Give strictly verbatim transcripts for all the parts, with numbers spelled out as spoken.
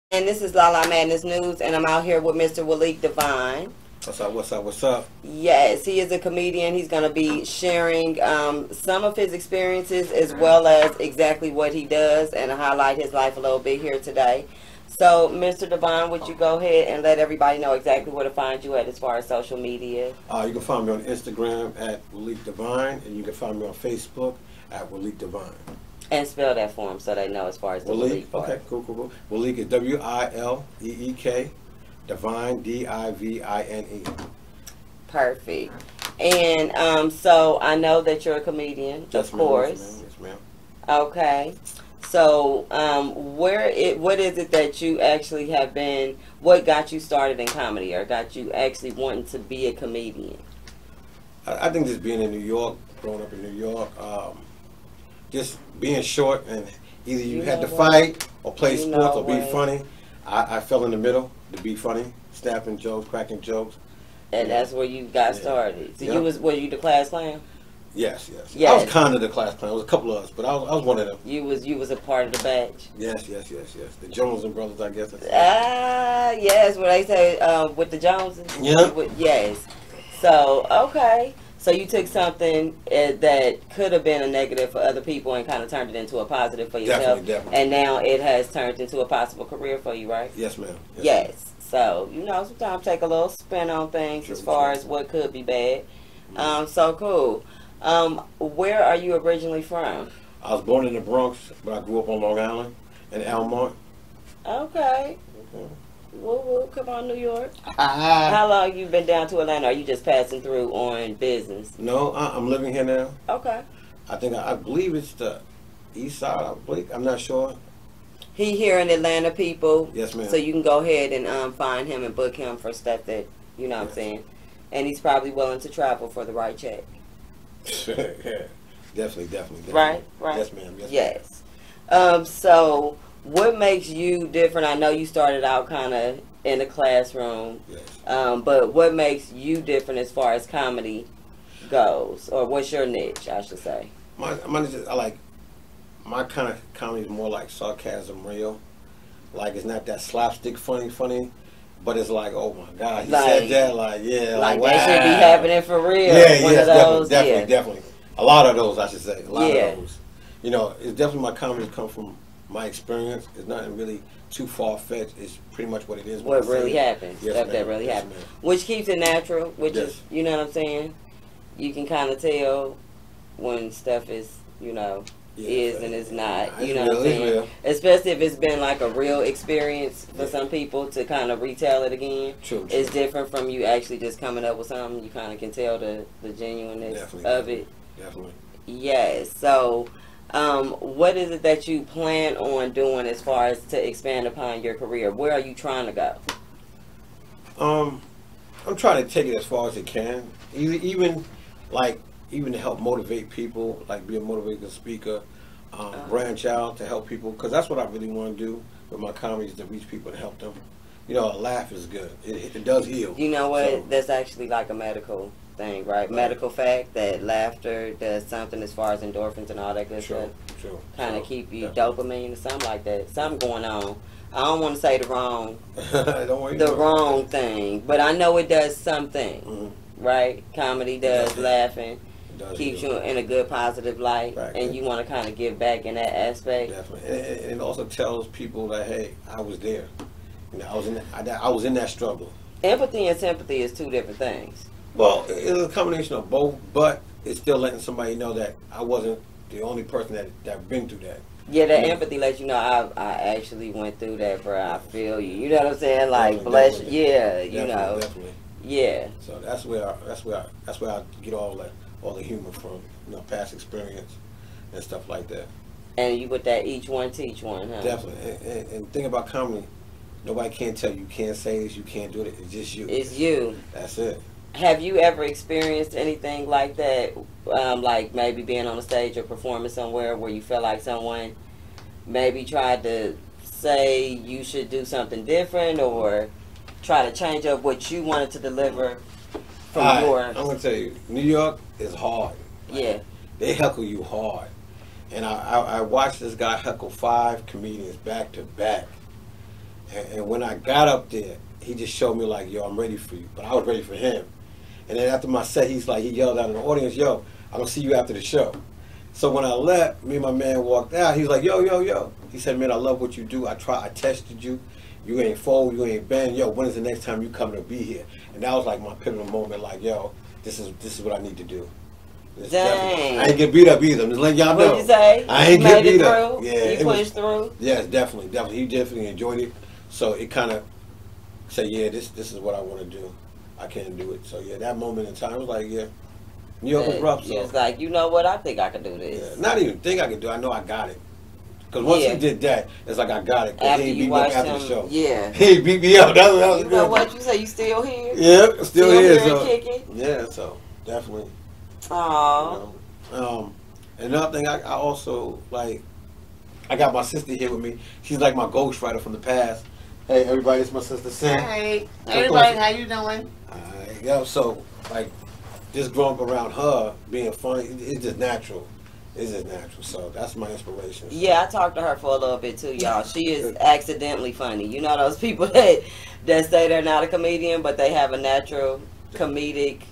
And this is Lala Madness News, and I'm out here with Mister Waleek Divine. What's up, what's up, what's up? Yes, he is a comedian. He's going to be sharing um, some of his experiences as well as exactly what he does and highlight his life a little bit here today. So, Mister Divine, would you go ahead and let everybody know exactly where to find you at as far as social media? Uh, you can find me on Instagram at Waleek Divine, and you can find me on Facebook at Waleek Divine. And spell that for them so they know as far as the Waleek, Waleek part. okay, cool, cool, cool. Waleek is W I L E E K, Divine, D I V I N E. Perfect. And um, so I know that you're a comedian, Yes, of ma'am, course. Yes, ma'am. Yes, ma'am. Okay. So um, where it, what is it that you actually have been, what got you started in comedy or got you actually wanting to be a comedian? I, I think just being in New York, growing up in New York, um, just being short and either you, You had know to what? fight or play You sports know or be what? funny. I, I fell in the middle to be funny, snapping jokes, cracking jokes. And Yeah. that's where you got Yeah. started. So Yeah. you was, were you the class clown? Yes, yes. Yes. I was kind of the class clown. There was a couple of us, but I was, I was one of them. You was, you was a part of the batch. Yes, yes, yes, yes. The Jones and brothers, I guess. That's it. Ah, yes, what they say uh, with the Joneses. Yeah. With- yes. So okay, so you took something uh, that could have been a negative for other people and kind of turned it into a positive for yourself. Definitely, definitely. And now it has turned into a possible career for you, right? Yes, ma'am. Yes. So you know, sometimes take a little spin on things True, as far true. as what could be bad. Um, so cool. Um, where are you originally from? I was born in the Bronx, but I grew up on Long Island in Elmont. Okay. Okay. Woo woo, come on, New York. Ah. How long you been down to Atlanta? Or are you just passing through on business? No, I, I'm living here now. Okay. I think I, I believe it's the east side. I believe. I'm not sure. He here in Atlanta, people. Yes, ma'am. So you can go ahead and um, find him and book him for stuff that, you know what I'm Yes. saying. And he's probably willing to travel for the right check. Yeah. Definitely, definitely, definitely. Right, right. Yes, ma'am. Yes. Yes. Um, so what makes you different? I know you started out kind of in the classroom, Yes. um, but what makes you different as far as comedy goes? Or what's your niche, I should say? My, my, I like my kind of comedy is more like sarcasm, real. Like it's not that slapstick funny, funny, but it's like, oh my God, he Like- said that, like yeah, Like, like, that should be wow. happening for real. Yeah, One yes, of those, definitely, definitely, yeah. definitely. A lot of those, I should say. A lot Yeah. of those. You know, it's definitely my comedy come from my experience. It's nothing really too far fetched. It's pretty much what it is. when What I say really it. happened. Yes, Stuff that ma'am. really Yes, happened. ma'am. Which keeps it natural, which Yes. is, you know what I'm saying? You can kind of tell when stuff is, you know, Yeah, is so- and is not. It's You know what I'm real, it's saying? real. Especially if it's been like a real experience for Yeah. some people to kind of retell it again. True, true. It's different from you actually just coming up with something. You kind of can tell the, the genuineness Definitely, of it. Definitely. Yes. So, um, what is it that you plan on doing as far as to expand upon your career? Where are you trying to go? Um, I'm trying to take it as far as it can. Even, even like, even to help motivate people, like be a motivational speaker, um, Uh-huh. branch out to help people, because that's what I really want to do with my comedy is to reach people and help them. You know, a laugh is good. It, it does heal. You know what? So- That's actually like a medical thing, right? Medical fact that laughter does something as far as endorphins and all that good stuff. True, true. Kind of True. keep you Definitely. dopamine or something like that. Something going on. I don't want to say the wrong, Don't worry. the about it. wrong thing, but I know it does something, Mhm. right? Comedy does does. laughing, It does keeps heal. you in a good positive light, Right. and you want to kind of give back in that aspect. Definitely, and it, and it also tells people that hey, I was there. You know, I was in. I, I was in that struggle. Empathy and sympathy is two different things. Well, it- it's a combination of both, but it's still letting somebody know that I wasn't the only person that that been through that. Yeah, that Yeah. empathy lets you know I I actually went through that, bro. I feel you. You know what I'm saying? Like, Definitely, bless definitely. you. Yeah, you Definitely, know. definitely. Yeah. So that's where I, that's where I, that's where I get all that all the humor from. You know, past experience and stuff like that. And you with that each one teach one, huh? Definitely. And, and, and the thing about comedy, nobody can tell you you can't say this, you can't do it. It's just you. It's you. That's it. Have you ever experienced anything like that? Um, like maybe being on a stage or performing somewhere where you felt like someone maybe tried to say you should do something different or try to change up what you wanted to deliver from Alright, your I'm gonna tell you, New York is hard. Like, yeah. They heckle you hard. And I, I, I watched this guy heckle five comedians back to back. And, and when I got up there, he just showed me like, yo, I'm ready for you. But I was ready for him. And then after my set, he's like, he yelled out in the audience, yo, I'm gonna see you after the show. So when I left, me and my man walked out. He's like, yo, yo, yo. He said, man, I love what you do. I try, I tested you. You ain't fold, you ain't bend. Yo, when is the next time you coming to be here? And that was like my pivotal moment. Like, yo, this is this is what I need to do. This Dang. I ain't get beat up either. I'm just letting y'all know. What'd you say? I ain't you get made beat it up. through? Yeah, You it was- pushed through? Yes, definitely, definitely. He definitely enjoyed it. So it kind of said, yeah, this this is what I want to do. I can't do it. So yeah, that moment in time was like, yeah, New York was rough. He So was like, you know what? I think I can do this. yeah, not even think I could do. I know I got it. Because once Yeah. he did that, it's like I got it. 'Cause After he ain't you beat me up watched after him, the show. yeah. He beat me up. That was, that was You know good. what? You say you still here? Yeah, still, Still here. here So and kicking? yeah, so definitely. Aw. You know. Um, another thing, I, I also like. I got my sister here with me. She's like my ghostwriter from the past. Hey, everybody, it's my sister Sam. Hey, everybody, how you doing? Alright, yeah, so like just growing up around her, being funny, it, it's just natural. It's just natural. So that's my inspiration. Yeah, I talked to her for a little bit too, y'all. She is accidentally funny. You know those people that that say they're not a comedian, but they have a natural comedic,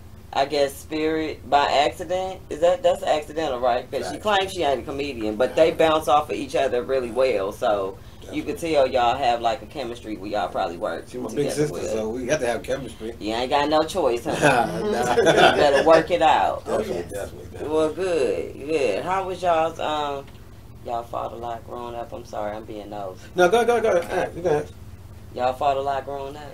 I guess, spirit by accident. Is that that's accidental, right? Because she Right. claims she ain't a comedian, but they bounce off of each other really well. So you can tell y'all have like a chemistry where y'all probably work. She's my big together sister, with. so we got to have chemistry. You ain't got no choice, huh? Nah, You better work it out. Definitely, yes. definitely, definitely. Well, good, good. How was y'all's um? Y'all fought a lot growing up. I'm sorry, I'm being nosy. No, go, go, go. Ask, you can ask. Y'all fought a lot growing up.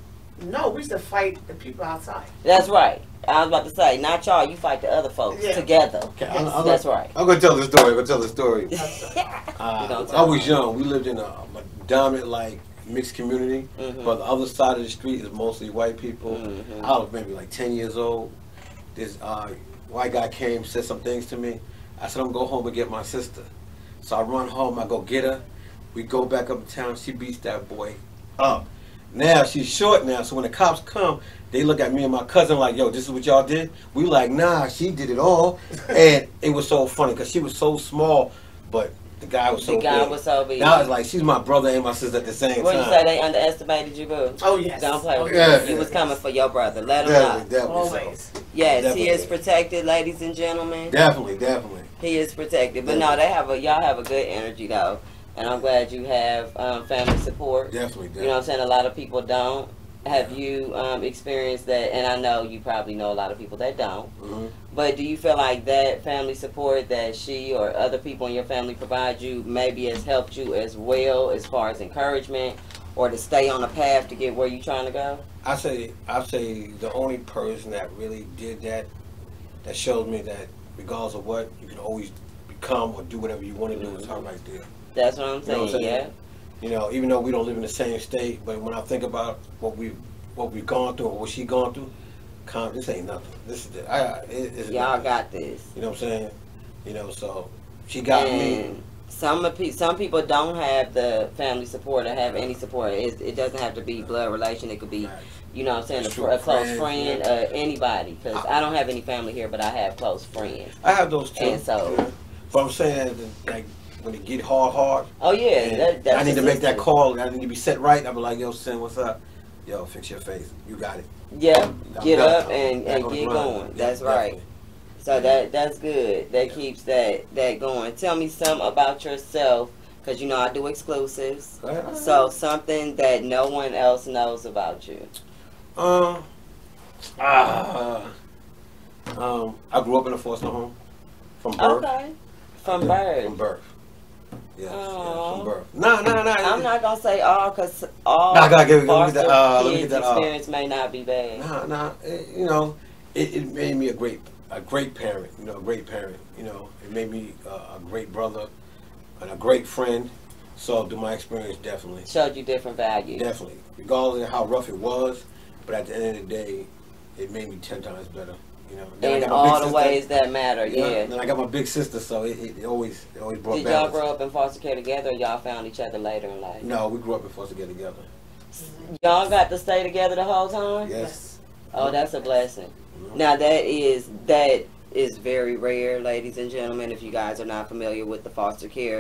No, we used to fight the people outside. That's right. I was about to say, not y'all. You fight the other folks Yeah. together. Okay, I'm, I'm, That's gonna, right. I'm gonna tell the story. I'm gonna tell the story. You Uh, don't I tell was me. young. We lived in a, a dominant, like, mixed community. Mhm. But the other side of the street is mostly white people. Mhm. I was maybe like ten years old. This uh, white guy came, said some things to me. I said, I'm gonna go home and get my sister. So I run home, I go get her. We go back up to town. She beats that boy up. Now she's short now, so when the cops come, they look at me and my cousin like, yo, this is what y'all did? We like, nah, she did it all. And it was so funny because she was so small, but the guy was so The guy big. was so big. Now it's like, she's my brother and my sister at the same What you time. say? They underestimated you, boo? Oh, yes. Don't play with Yeah, me. You yeah. was coming for your brother. Let him Definitely, know. definitely. so. Always. Yes, he is Definitely. protected, ladies and gentlemen. Definitely, definitely. He is protected. But no, they have a y'all have a good energy though, and I'm glad you have um, family support. Definitely, You know what I'm definitely. saying? A lot of people don't. Have Yeah. you um, experienced that? And I know you probably know a lot of people that don't. hmm But do you feel like that family support that she or other people in your family provide you maybe has helped you as well as far as encouragement or to stay on the path to get where you're trying to go? I say, I say the only person that really did that, that shows me that regardless of what, you can always become or do whatever you want to do is her right there. That's what I'm You know saying, what I'm saying? yeah. You know, even though we don't live in the same state, but when I think about what we what we've gone through or what she gone through, calm, this ain't nothing. This is the, I, it, it's Y'all nothing. got this. You know what I'm saying? You know, so she got me. And some of pe- some people don't have the family support or have any support. It, it doesn't have to be blood relation. It could be, you know what I'm saying, a, True fr- a close friends, friend, yeah. uh, anybody. Because I don't have any family here, but I have close friends. I have those too. And so- yeah. But I'm saying that, like when it get hard, hard. Oh yeah, and that, that's I need to the make that system. call. I need to be set right. I be like, yo, Sin, what's up? Yo, fix your face. You got it. Yeah, I'm get done. up and, Back and on the get grind. going. Yeah, That's right. definitely. So that that's good. That Yeah. keeps that that going. Tell me something about yourself, because you know I do exclusives. Go ahead. So something that no one else knows about you. Um, ah, um, I grew up in a foster home from birth. Okay. From Yeah, birth. From birth. Yes, yes, Aw. from birth. No, no, no. I'm not gonna say all, cause all Nah, I gotta give- let me foster get that, uh, let me kids' get that, uh, experience may not be bad. Nah, nah. It, you know, it, it made me a great, a great parent. You know, a great parent. You know, it made me uh, a great brother and a great friend. So, through my experience, definitely, Showed you different values. definitely, regardless of how rough it was, but at the end of the day, it made me ten times better. You know, then I In got my big all the sister. ways that matter. Yeah. Yeah. Then I got my big sister, so it, it, it always, it always brought Did y'all balance. grow up in foster care together, or y'all found each other later in life? No, we grew up and forced to get together. Y'all got to stay together the whole time? Yes. Oh, that's a blessing. Mhm. Now that is that is very rare, ladies and gentlemen. If you guys are not familiar with the foster care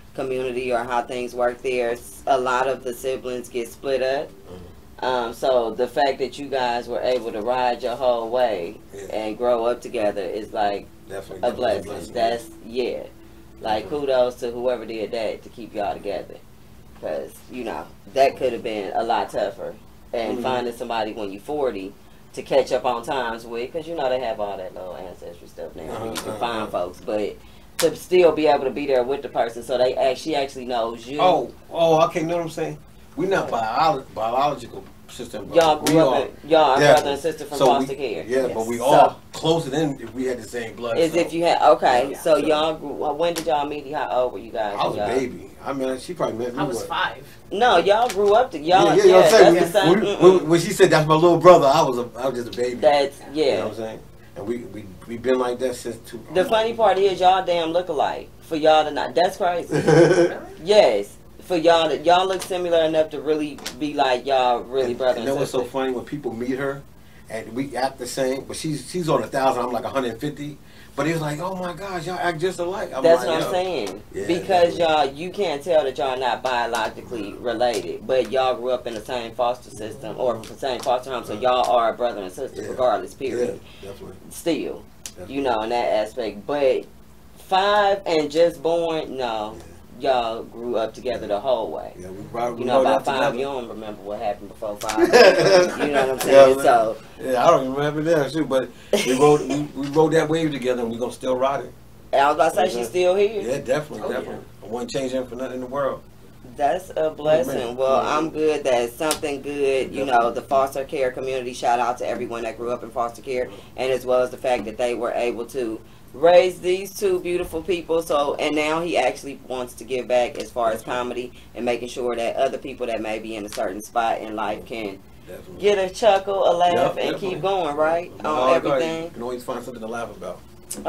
community or how things work there, a lot of the siblings get split up. Mm-hmm. Um, so the fact that you guys were able to ride your whole way Yeah. and grow up together is like Definitely, a definitely blessing. blessing, That's yeah. Like Mhm. kudos to whoever did that to keep y'all together, because you know that could have been a lot tougher. And Mhm. finding somebody when you're forty to catch up on times with, because you know they have all that little ancestry stuff now. Uh-huh, You can uh-huh. find folks, but to still be able to be there with the person, so they actually actually knows you. Oh, oh, okay. Know what I'm saying? We're not bio- biological sister. and Y'all brother. grew We up, are in, y'all are definitely. brother and sister from So foster we, care. Yeah, Yes. but we So- all closer than if we had the same blood. As so. if you had okay, Yeah. so So- y'all grew. Well, when did y'all meet? How old were you guys? I was a when y'all- baby. I mean, she probably met me. I was what? five. No, y'all grew up to y'all. yeah, yeah, Yeah, you know what I'm saying? that's the We- same. we- mm-mm. when, when she said that's my little brother, I was a, I was just a baby. That's You know yeah. what I'm saying? And we we we been like that since two. The funny part is y'all damn look alike. For y'all to not, that's crazy. Really? Yes, for y'all to y'all look similar enough to really be like y'all really and, brother and and, that was so sister. funny when people meet her, and we act the same. But she's she's on a thousand. I'm like one hundred fifty. But it was like, oh my gosh, y'all act just alike. I'm That's like, what yo. I'm saying. Yeah, because definitely. y'all, you can't tell that y'all not biologically related, but y'all grew up in the same foster system or the same foster home, so y'all are a brother and sister Yeah. regardless. Yeah, Period. definitely. Still, definitely. you know, in that aspect. But five and just born, no, y'all grew up together the whole way. Yeah, we ride, we You know, rode by out five, together. you don't remember what happened before five. You know what I'm saying? Yeah, So, Yeah, I don't even remember that too. But we rode we, we rode that wave together, and we gonna still ride it. I was about to say she's still here. Yeah, definitely, Oh, definitely. I wouldn't change him for nothing in the world. That's a blessing. man. Well, Yeah. I'm good that something good, you know, Definitely. the foster care community, shout out to everyone that grew up in foster care, and as well as the fact that they were able to raise these two beautiful people. So, and now he actually wants to give back as far as comedy and making sure that other people that may be in a certain spot in life can Definitely. get a chuckle, a laugh, Yep, and definitely. keep going, right? No On matter how hard it goes, You everything. can always find something to laugh about.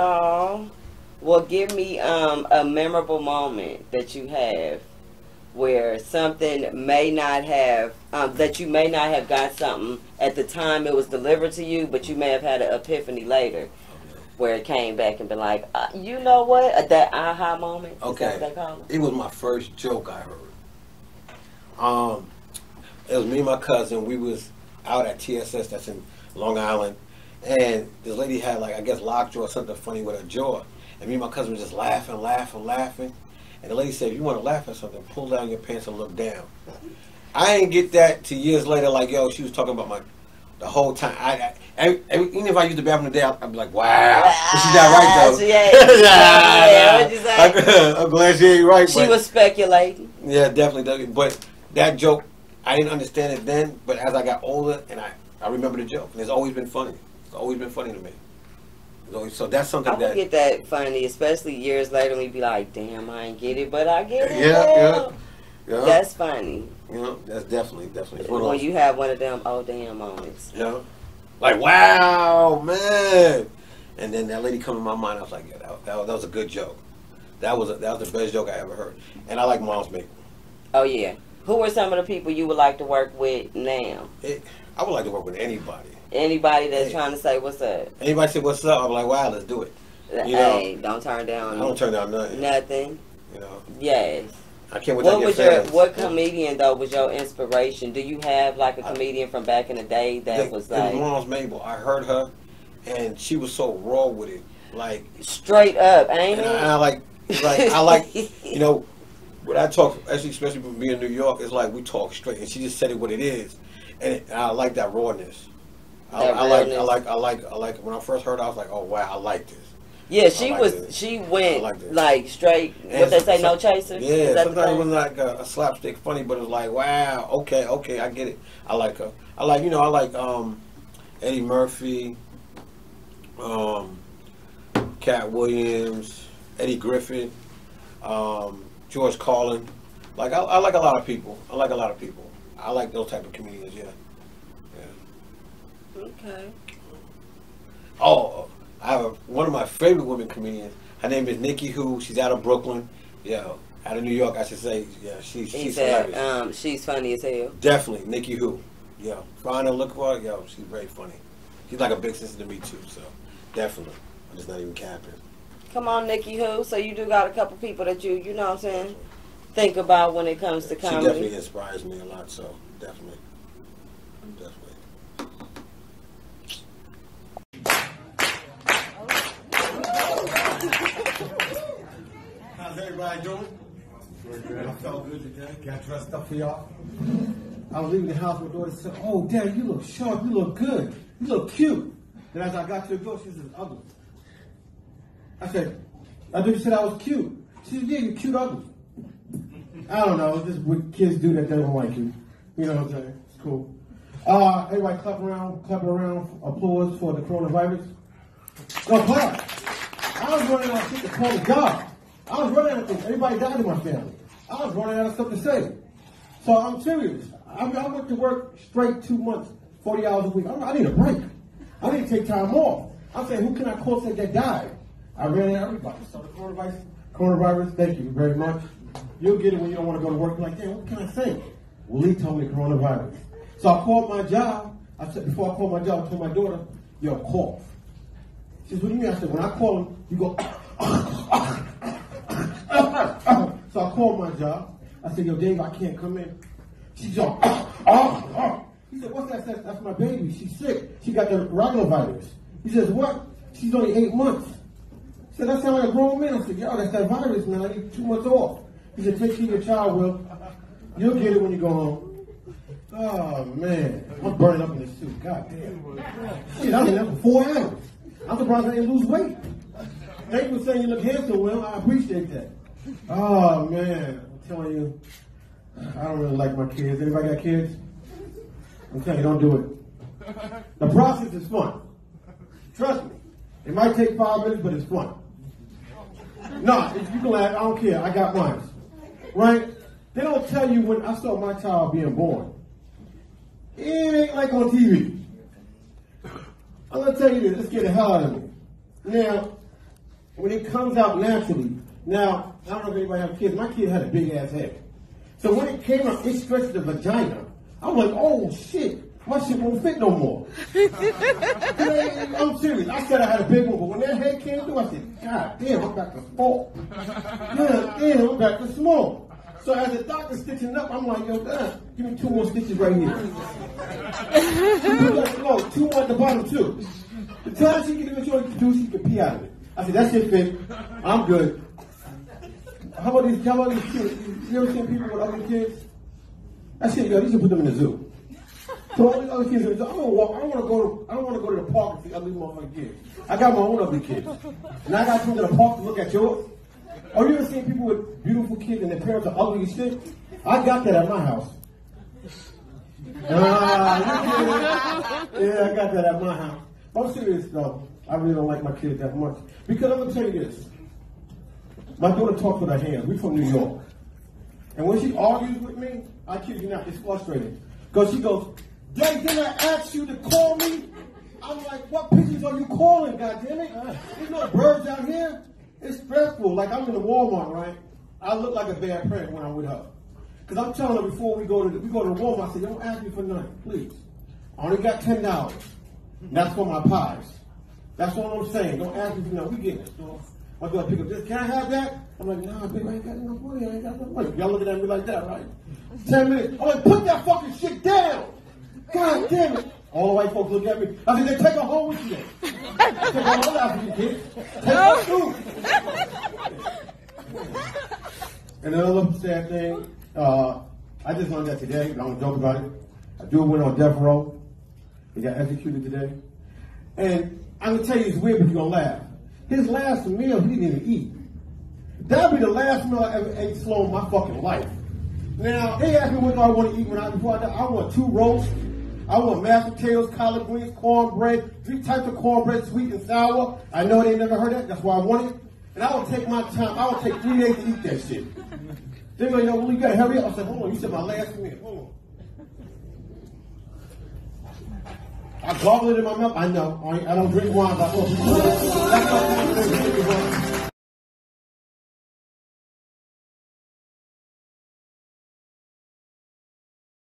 Oh, well, give me um, a memorable moment that you have where something may not have, um, that you may not have got something at the time it was delivered to you, but you may have had an epiphany later where it came back and been like, uh, you know what, Uh, that aha moment. Is Okay. that what they call it? It was my first joke I heard. Um, it was me and my cousin. We was out at T S S, that's in Long Island, and this lady had like I guess lockjaw or something funny with her jaw, and me and my cousin was just laughing, laughing, laughing, and the lady said, "If you want to laugh at something, pull down your pants and look down." I didn't get that till years later. Like yo, she was talking about my the whole time. I, I every, every, even if I used the bathroom today, I'd, I'd be like, "Wow," but she's not right though. She ain't. Yeah, what'd you say? I'm, I'm glad she ain't right. She but- was speculating. yeah, definitely, definitely. But that joke, I didn't understand it then. But as I got older, and I, I remember the joke, and it's always been funny. It's always been funny to me. It's always, so that's something I that. would get that funny, especially years later when you be like, damn, I ain't get it, but I get it. Yeah, now." yeah, yeah. That's funny. you know, that's definitely, definitely. It's one of When those- you have one of them oh damn moments. you know, like wow, man. And then that lady come to my mind. I was like, yeah, that, that, was, that was a good joke. That was a, that was the best joke I ever heard. And I like Mom's Maple. Oh yeah. Who are some of the people you would like to work with now? It, I would like to work with anybody. Anybody that's Hey. trying to say what's up? Anybody say what's up? I'm like, wow, let's do it. You know, Hey, don't turn I down don't turn down nothing. nothing. You know, Yes. I can't wait What to was get your fans. what comedian though was your inspiration? Do you have like a I- comedian from back in the day that It- was it like was Mom's Mabel. I heard her, and she was so raw with it. Like, straight up, ain't and it? I, I like, like I like, you know, when I talk, actually, especially with me in New York, it's like we talk straight, and she just said it what it is, and, it, and I like that rawness. I, That I like, I realness. like, I like, I like. When I first heard, her, I was like, oh wow, I like this. Yeah, she like was. this. She I went like this. like straight. And What they say, some- no chaser. Yeah, Is that the sometimes it thing? wasn't like a, a slapstick funny, but it was like, wow, okay, okay, I get it. I like her. I like, you know, I like um, Eddie Murphy, um, Cat Williams, Eddie Griffin, um, George Carlin. Like, I, I like a lot of people. I like a lot of people. I like those type of comedians. Yeah. Yeah. Okay. Oh, I have a, one of my favorite women comedians. Her name is Nikki Who. She's out of Brooklyn. Yeah, out of New York, I should say. Yeah, she, He she's said, hilarious. um, she's funny as hell. Definitely, Nikki Who. Yeah, find her, look for her. Yo, she's very funny. She's like a big sister to me too. So, definitely, I'm just not even capping. Come on, Nikki Who. So you do got a couple people that you, you know what I'm saying, think about when it comes to comedy. She definitely inspires me a lot, so definitely. Definitely. How's everybody doing? We're good. I felt good today. Got dressed up for y'all. I was leaving the house, my daughter said, "Oh, Dad, you look sharp. You look good. You look cute." Then as I got to the door, she said, "Ugly." I said, "I thought you said I was cute." She said, "Yeah, you're cute ugly." I don't know. It's just what kids do that they don't like you. You know what I'm saying? It's cool. Uh, everybody clap around, clap around, applause for the coronavirus. Go clap. I was running out of shit to call the job. I was running out of things. Everybody died in my family. I was running out of stuff to say. So I'm serious. I, I went to work straight two months, forty hours a week. I, I need a break. I need to take time off. I'm saying, who can I call say that died? I ran out of everybody. So the coronavirus, coronavirus, thank you very much. You'll get it when you don't want to go to work. You're like, damn, what can I say? Well, he told me coronavirus. So I called my job. I said, before I called my job, I told my daughter, yo, cough. She said, what do you mean? I said, when I call him, you go, so I called my job. I said, yo, Dave, I can't come in. She's all, oh, oh, oh. He said, what's that? That's, that's my baby. She's sick. She got the rhinovirus. He says, what? She's only eight months. He said, that sounds like a grown man. I said, yo, that's that virus, man. I need two months off. He said, take care of your child, Will. You'll get it when you go home. Oh, man. I'm burning up in this suit. God damn. Shit, I was in there for four hours. I'm surprised I didn't lose weight. Thank you for saying you look handsome, Will. I appreciate that. Oh, man. I'm telling you, I don't really like my kids. Anybody got kids? I'm telling you, don't do it. The process is fun. Trust me. It might take five minutes, but it's fun. No, if you can laugh, I don't care. I got mine. Right? They don't tell you when I saw my child being born. It ain't like on T V. I'm going to tell you this. Let's get the hell out of me. Now, when it comes out naturally, now, I don't know if anybody have kids. My kid had a big ass head. So when it came out, it stretched the vagina. I was like, oh shit, my shit won't fit no more. I'm serious. I said I had a big one, but when that head came through, I said, God damn, I'm back to small. God damn, I'm back to small. So as the doctor's stitching up, I'm like, yo, God, give me two more stitches right here. No, two more at the bottom too. The time she can do what she do, she can pee out of it. I said, that shit fit. I'm good. How about these, how about these kids? You ever seen people with other kids? That shit, yo, you should put them in the zoo. So all these other kids, I don't walk. I don't want to go. To, I don't want to go to the park and see ugly motherfucking kids. I got my own ugly kids, and I got to come to the park to look at yours. Or you ever seen people with beautiful kids and their parents are ugly as shit? I got that at my house. Ah, uh, yeah, I got that at my house. I'm serious though. I really don't like my kids that much because I'm gonna tell you this. My daughter talks with her hands. We're from New York, and when she argues with me, I kid you not, it's frustrating. Because she goes, Dad, didn't I ask you to call me? I'm like, what pictures are you calling, goddammit? There's no birds out here. It's stressful. Like, I'm in the Walmart, right? I look like a bad parent when I'm with her. Because I'm telling her before we go to the, we go to the Walmart, I say, don't ask me for nothing, please. I only got ten dollars. That's for my pies. That's all I'm saying. Don't ask me for nothing. We get in the store. My daughter pick up this. Can I have that? I'm like, nah, baby, I ain't got enough money. I ain't got enough money. Y'all looking at me like that, right? Ten minutes. I'm like, put that fucking shit down. God damn it. All the white folks look at me. I said, then take her home with you then. Take her home after you, kids. Take her too. And another sad thing, uh, I just learned that today. I don't joke about it. A dude went on death row. He got executed today. And I'm going to tell you, it's weird, but you're going to laugh. His last meal, he didn't even eat. That'd be the last meal I ever ate slow in my fucking life. Now, they asked me what do I want to eat when I, before I die. I want two roasts. I want mashed potatoes, collard greens, cornbread, three types of cornbread, sweet and sour. I know they never heard that. That's why I want it. And I will take my time. I will take three days to eat that shit. They're like, yo, well, you got to hurry up. I said, hold on. You said my last meal. Hold on. I gobble it in my mouth. I know. I don't drink wine. But, oh, that's my